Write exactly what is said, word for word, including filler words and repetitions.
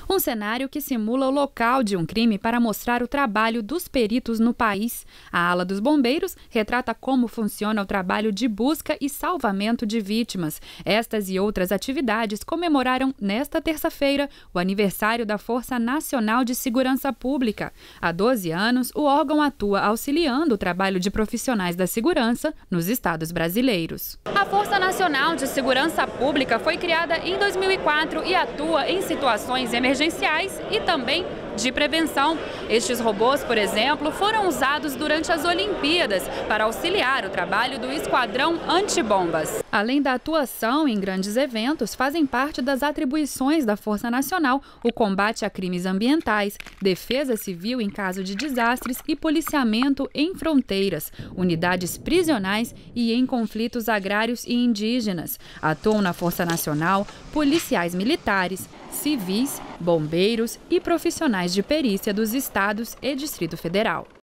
Um cenário que simula o local de um crime para mostrar o trabalho dos peritos no país. A ala dos bombeiros retrata como funciona o trabalho de busca e salvamento de vítimas. Estas e outras atividades comemoraram nesta terça-feira o aniversário da Força Nacional de Segurança Pública. Há doze anos, o órgão atua auxiliando o trabalho de profissionais da segurança nos estados brasileiros. A Força Nacional de Segurança Pública foi criada em dois mil e quatro e atua em situações emergenciais emergenciais e também de prevenção. Estes robôs, por exemplo, foram usados durante as Olimpíadas para auxiliar o trabalho do Esquadrão Antibombas. Além da atuação em grandes eventos, fazem parte das atribuições da Força Nacional o combate a crimes ambientais, defesa civil em caso de desastres e policiamento em fronteiras, unidades prisionais e em conflitos agrários e indígenas. Atuam na Força Nacional policiais militares, civis, bombeiros e profissionais de perícia dos estados e Distrito Federal.